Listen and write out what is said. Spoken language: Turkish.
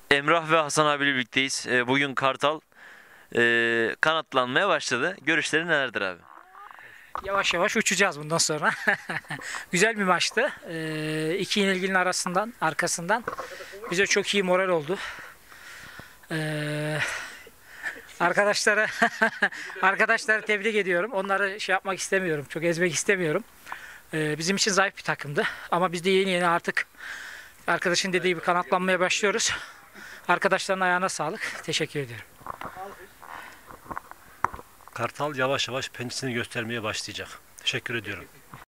Emrah ve Hasan abiyle birlikteyiz. Bugün Kartal kanatlanmaya başladı. Görüşlerin nelerdir abi? Yavaş yavaş uçacağız bundan sonra. Güzel bir maçtı. İki yenilginin arkasından bize çok iyi moral oldu. Ee, arkadaşlara arkadaşları tebrik ediyorum. Onları şey yapmak istemiyorum. Çok ezmek istemiyorum. Bizim için zayıf bir takımdı. Ama biz de yeni yeni artık arkadaşın dediği gibi kanatlanmaya başlıyoruz. Arkadaşların ayağına sağlık. Teşekkür ediyorum. Kartal yavaş yavaş pençesini göstermeye başlayacak. Teşekkür ediyorum.